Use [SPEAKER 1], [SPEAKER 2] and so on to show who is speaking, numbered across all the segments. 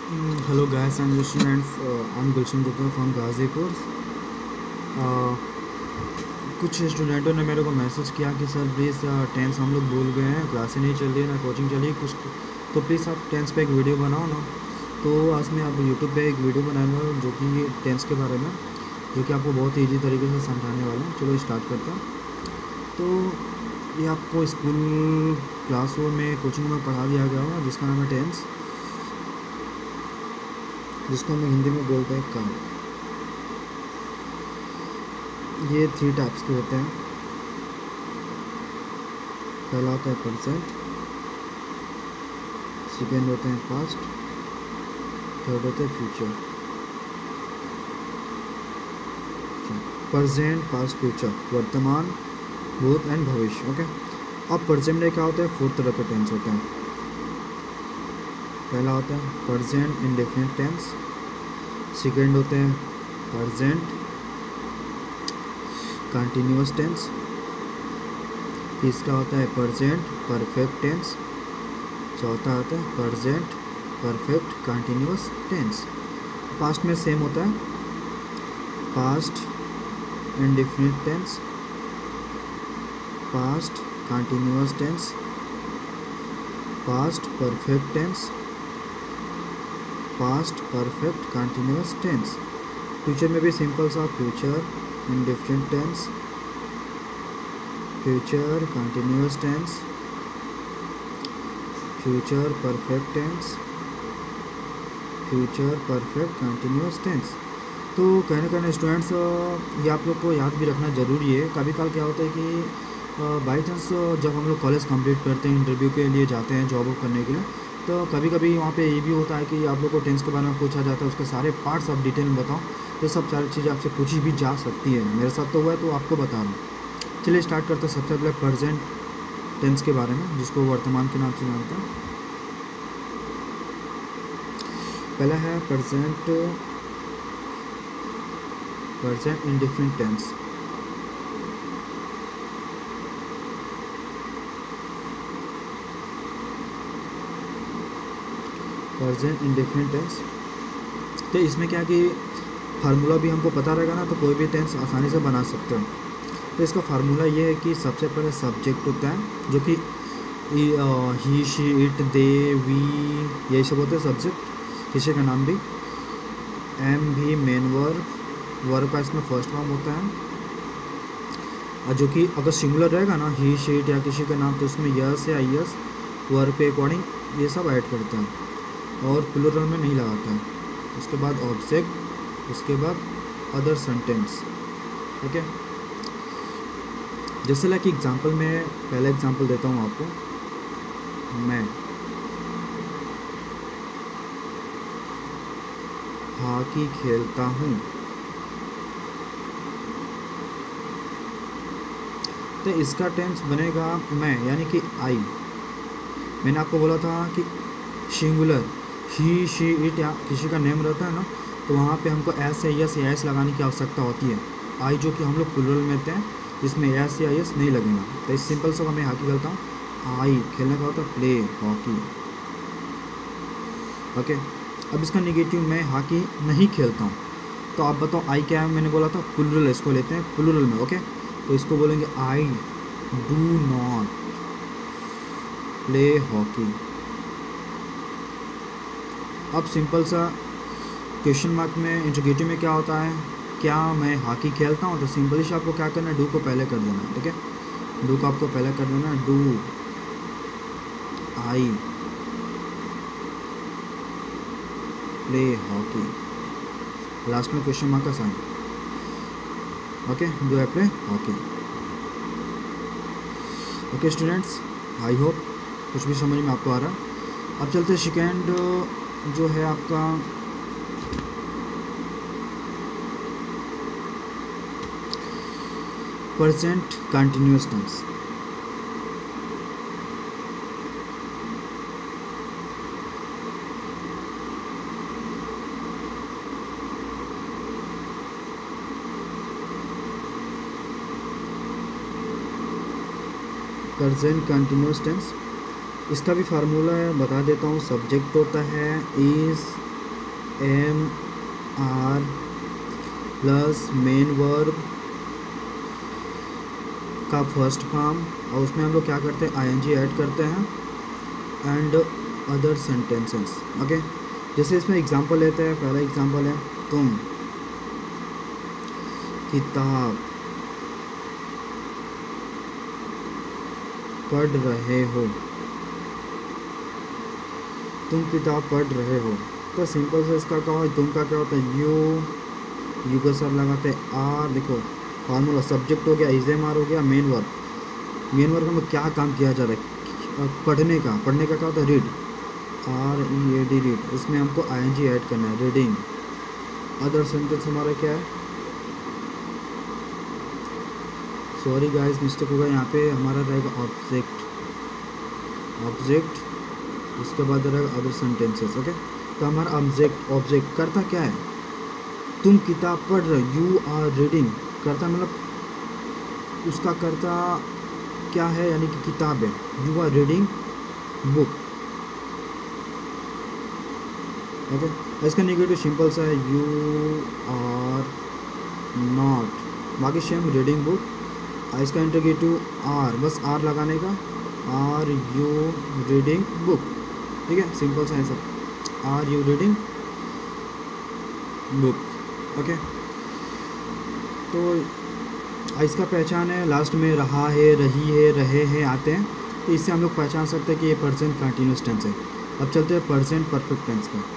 [SPEAKER 1] Hello guys and students, I'm Gulshan Gupta from Ghazipur. कुछ स्टूडेंटों ने मेरे को मैसेज किया कि सर प्लीज़ टेंस हम लोग भूल गए हैं, क्लासें नहीं चल रही है ना कोचिंग चल रही कुछ, तो प्लीज़ आप टेंस पे एक वीडियो बनाओ ना। तो आज मैं आप यूट्यूब पे एक वीडियो बनाऊंगा जो कि टेंस के बारे में, जो कि आपको बहुत ईजी तरीके से समझाने वाला हूँ। चलो स्टार्ट करते हैं। तो ये आपको स्कूल क्लासरूम में कोचिंग में पढ़ा दिया गया होगा, जिसका नाम है टेंस, जिसको हम हिंदी में बोलते हैं काल। ये 3 टाइप्स के होते हैं। पहला होता है प्रेजेंट, सेकेंड होते हैं पास्ट, थर्ड होते हैं फ्यूचर। प्रेजेंट, पास्ट, फ्यूचर, वर्तमान, भूत एंड भविष्य। ओके, अब प्रेजेंट में क्या होता है? 4 तरह के टेंस होते हैं। पहला होता है प्रेजेंट इंडेफिनिट टेंस, सेकेंड होते हैं प्रेजेंट कंटिन्यूअस टेंस, तीसरा होता है प्रेजेंट परफेक्ट टेंस, चौथा होता है present perfect continuous tense. Past में सेम होता है, past indefinite tense, past continuous tense, past perfect tense, past perfect continuous tense. Future में भी सिंपल सा, future indefinite tense, future continuous tense, future perfect tense, future perfect continuous tense. तो कहने students, ये आप लोग को याद भी रखना ज़रूरी है। कभी कभार क्या होता है कि बाई चांस जब हम लोग कॉलेज कंप्लीट करते हैं, इंटरव्यू के लिए जाते हैं जॉब करने के लिए, तो कभी कभी वहाँ पे ये भी होता है कि आप लोग को टेंस के बारे में पूछा जाता है, उसके सारे पार्ट्स आप डिटेल में बताओ। ये सब सारी चीज़ें आपसे पूछी भी जा सकती है, मेरे साथ तो हुआ है तो आपको बता रहा हूँ। चलिए स्टार्ट करते हैं। सबसे पहले प्रेजेंट टेंस के बारे में, जिसको वर्तमान के नाम से जानते हैं। पहला है present indefinite tense. Present indefinite tense, तो इसमें क्या कि फार्मूला भी हमको पता रहेगा ना, तो कोई भी टेंस आसानी से बना सकते हो। तो इसका फार्मूला ये है कि सबसे पहले सब्जेक्ट होता है, जो कि he, she, it, they, we, यही सब होते हैं सब्जेक्ट, किसी का नाम भी। एम भी मेन वर्ब का इसमें फर्स्ट फॉर्म होता है, और जो कि अगर सिंगुलर रहेगा ना, ही, शी, इट या किसी का नाम, तो उसमें यस या आई एस वर्ब के अकॉर्डिंग ये सब ऐड करते हैं, और प्लूरल में नहीं लगाते हैं। उसके बाद ऑब्जेक्ट, उसके बाद अदर सेंटेंस। ओके, जैसे लाइक एग्जांपल में पहला एग्जांपल देता हूँ आपको। मैं हॉकी खेलता हूँ, तो इसका टेंस बनेगा मैं, यानी कि आई। मैंने आपको बोला था कि सिंगुलर ही, शी, इट या किसी का नेम रहता है ना, तो वहाँ पे हमको एस या यस या एस लगाने की आवश्यकता होती है। आई जो कि हम लोग प्लूरल में होते हैं, इसमें एस या यस नहीं लगेगा। तो इस सिंपल से मैं हॉकी खेलता हूँ, आई खेलने का होता है प्ले हॉकी। ओके, अब इसका निगेटिव, मैं हॉकी नहीं खेलता हूँ, तो आप बताओ आई क्या है? मैंने बोला था प्लूरल, इसको लेते हैं प्लूरल में। ओके, तो इसको बोलेंगे I do not play hockey. अब सिंपल सा क्वेश्चन मार्क में, इंटरोगेटिव में क्या होता है? क्या मैं हॉकी खेलता हूँ? तो सिंपली से आपको क्या करना है, डू को पहले कर देना है। ठीक है, डू को आपको पहले कर देना है, do I play hockey, last में क्वेश्चन मार्क का sign. Okay, do I play hockey. Okay students, I hope कुछ भी समझ में आपको आ रहा है। अब चलते सेकेंड जो है आपका present continuous tense. Present continuous tense, इसका भी फार्मूला है, बता देता हूँ। सब्जेक्ट होता है is, am are plus main verb का फर्स्ट फॉर्म, और उसमें हम लोग क्या करते हैं, आईएनजी ऐड करते हैं एंड अदर सेंटेंसेस। ओके, जैसे इसमें एग्जांपल लेते हैं। पहला एग्जांपल है तुम किताब पढ़ रहे हो, तुम किताब पढ़ रहे हो। तो सिंपल से इसका क्या है, तुम का क्या होता है, यू के साथ लगाते हैं आर। देखो फार्मूला, सब्जेक्ट हो गया, इज एम आर हो गया, मेन वर्ब में क्या काम किया जा रहा है, पढ़ने का क्या होता है, रीड, READ रीड। इसमें हमको ING ऐड करना है, रीडिंग। अदर सेंटेंस हमारा क्या है, सॉरी गाइस मिस्टेक होगा, यहाँ पे हमारा रहेगा ऑब्जेक्ट, उसके बाद रहेगा अदर सेंटेंसेस। ओके, तो हमारा ऑब्जेक्ट करता क्या है, तुम किताब पढ़ रहे, यू आर रीडिंग। करता मतलब उसका करता क्या है, यानी कि किताब है, you are reading book. Okay, इसका नेगेटिव सिंपल सा है, यू आर नॉट, बाकी सेम रीडिंग बुक। इसका इंटरगेटिव आर, बस आर लगाने का, आर यू रीडिंग बुक। ठीक है, सिंपल सा है सब, are you reading book. Okay, तो इसका पहचान है, लास्ट में रहा है, रही है, रहे हैं आते हैं, तो इससे हम लोग पहचान सकते हैं कि ये प्रेजेंट कंटिन्यूस टेंस है। अब चलते हैं प्रेजेंट परफेक्ट टेंस पर।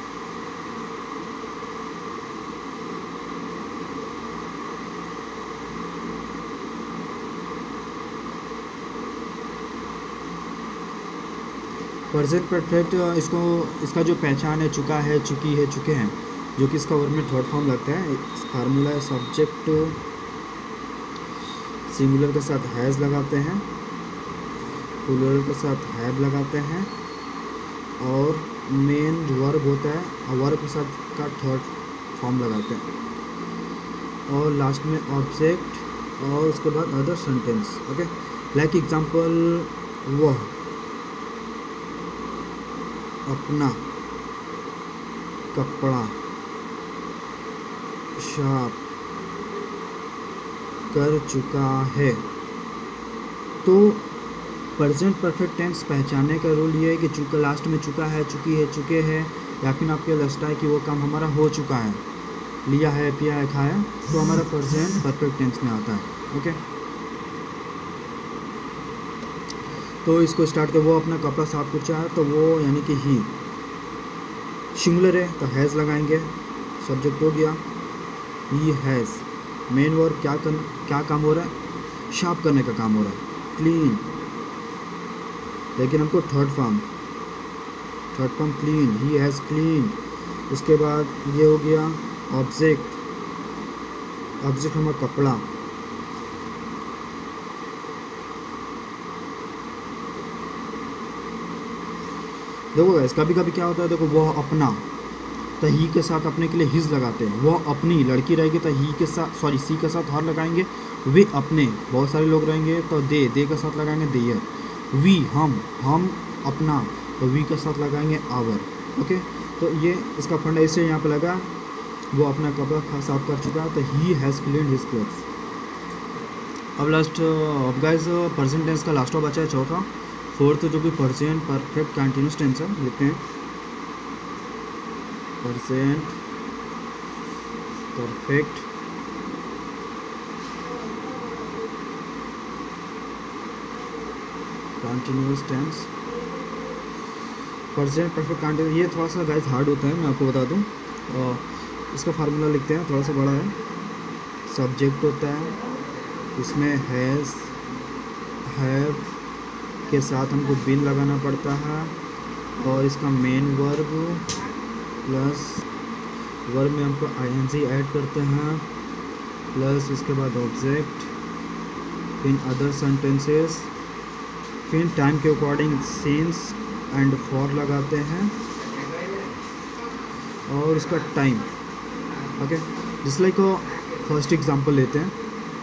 [SPEAKER 1] प्रेजेंट परफेक्ट, इसका जो पहचान है, चुका है, चुकी है, चुके हैं, जो कि इसका वर्ब में थर्ड फॉर्म लगता है। फार्मूला है, सब्जेक्ट सिंगुलर के साथ हैज़ लगाते हैं, प्लूरल के साथ हैव लगाते हैं, और मेन वर्ब होता है, वर्ब के साथ का थर्ड फॉर्म लगाते हैं, और लास्ट में ऑब्जेक्ट, और उसके बाद other sentence. Okay, like example, वह अपना कपड़ा साफ कर चुका है। तो प्रेजेंट परफेक्ट टेंस पहचानने का रूल ये है कि चुका लास्ट में चुका है, चुकी है, चुके हैं, या फिर आपके लगता है कि वो काम हमारा हो चुका है, लिया है, पिया है, खाया, तो हमारा प्रेजेंट परफेक्ट टेंस में आता है। ओके, तो इसको स्टार्ट कर, वो अपना कपड़ा साफ कुचा है, तो वो यानी कि ही, सिंगुलर है तो हैज़ लगाएंगे, सब्जेक्ट हो गया, ही हैज़। मेन वर्ब क्या काम हो रहा है, साफ करने का काम हो रहा है, क्लीन, लेकिन हमको third form clean, he has clean. उसके बाद ये हो गया ऑब्जेक्ट हमारा कपड़ा, देखो गाइस कभी कभी क्या होता है, देखो वह अपना, तो ही के साथ अपने के लिए हिज लगाते हैं, वह अपनी लड़की रहेगी तो ही के साथ, सॉरी सी के साथ हर लगाएंगे, वे अपने बहुत सारे लोग रहेंगे तो दे के साथ लगाएंगे देयर, वी हम अपना, तो वी के साथ लगाएंगे आवर। ओके, तो ये इसका फंडा इससे यहाँ पे लगा, वो अपना कपड़ा साफ कर चुका है, तो he has cleaned his clothes. अब लास्ट, अब गाइस प्रेजेंट टेंस का लास्ट बचा है चौथा, फोर्थ जो कि प्रेजेंट परफेक्ट कंटिन्यूस टेंस है, लिखते हैं present perfect continuous tense. Present perfect continuous, ये थोड़ा सा गाइस हार्ड होता है, मैं आपको बता दूं। इसका फार्मूला लिखते हैं, थोड़ा सा बड़ा है। सब्जेक्ट होता है, इसमें हैज़, हैव के साथ हमको बिन लगाना पड़ता है, और इसका मेन वर्ब प्लस वर्ब में हमको ING ऐड करते हैं, प्लस उसके बाद ऑब्जेक्ट, फिर अदर सेंटेंसेस, फिर टाइम के अकॉर्डिंग सिंस एंड फॉर लगाते हैं, और इसका टाइम। ओके, जिस लाइक फर्स्ट एग्जांपल लेते हैं,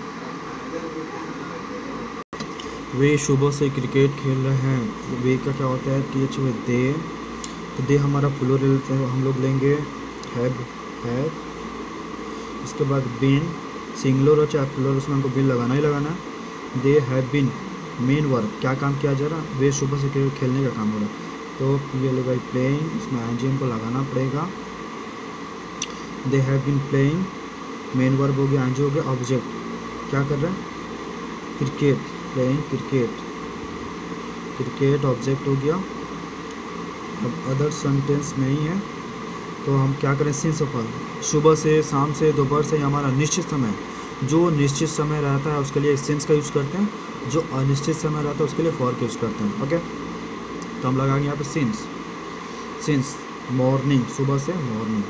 [SPEAKER 1] वे सुबह से क्रिकेट खेल रहे हैं, वे का क्या होता है, TH में दे, तो दे हमारा प्लूरल हम लोग लेंगे, हैव, इसके बाद बीन, सिंगुलर हो चाहे प्लूरल उसमें हमको बीन लगाना ही लगाना है। They have been, main work, क्या काम किया जा रहा है, वे सुबह से क्रिकेट खेलने का काम हो रहा है, तो ये लगा प्लेइंग, इसमें आईएनजी को लगाना पड़ेगा। They have been playing, main verb हो गया, आईएनजी हो गया, ऑब्जेक्ट क्या कर रहे हैं, cricket, playing cricket, cricket object हो गया। अब अदर सेंटेंस नहीं है तो हम क्या करें, सिंस फॉर, सुबह से, शाम से, दोपहर से, हमारा निश्चित समय, जो निश्चित समय रहता है उसके लिए सिंस का यूज़ करते हैं, जो अनिश्चित समय रहता है उसके लिए फॉर का यूज़ करते हैं। ओके, तो हम लगाएंगे यहाँ पे सिंस, सिंस मॉर्निंग, सुबह से, morning,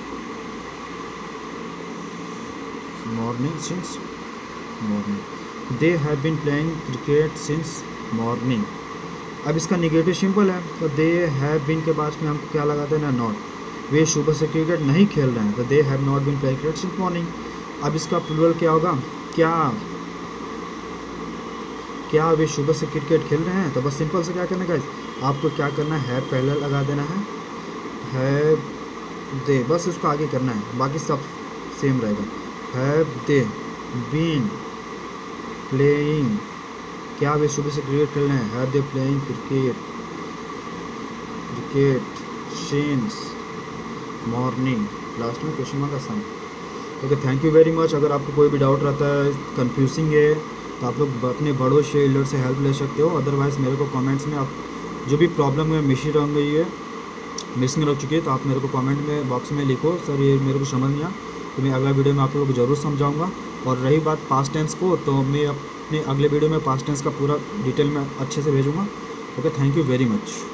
[SPEAKER 1] morning, since morning. They have been playing cricket since morning. अब इसका निगेटिव सिंपल है, तो दे हैव बीन के बाद में हमको क्या लगाते हैं ना, नॉट, वे सुबह से क्रिकेट नहीं खेल रहे हैं, तो they have not been playing cricket since morning. अब इसका प्लूरल क्या होगा, क्या वे सुबह से क्रिकेट खेल रहे हैं, तो बस सिंपल से क्या करना है, आपको क्या करना है, पहले लगा देना है दे, बस उसको आगे करना है, बाकी सब सेम रहेगा। हैव दे बीन प्लेइंग, क्या वे सुबह से क्रिकेट खेल रहे हैं, have they playing cricket, cricket since morning, last में क्वेश्चन मार्क का sign. Okay, thank you very much. अगर आपको कोई भी डाउट रहता है, कंफ्यूजिंग है, तो आप लोग अपने बड़ों से एल्डर से हेल्प ले सकते हो। अदरवाइज़ मेरे को कमेंट्स में आप जो भी प्रॉब्लम है मिसिंग रह गई है, मिसिंग रह चुकी है, तो आप मेरे को कमेंट में बॉक्स में लिखो, सर ये मेरे को समझ नहीं आया, तो मैं अगला वीडियो में आप लोगों को ज़रूर समझाऊंगा। और रही बात पास्ट टेंस को, तो मैं अपने अगले वीडियो में पास्ट टेंस का पूरा डिटेल में अच्छे से भेजूँगा। Okay, thank you very much.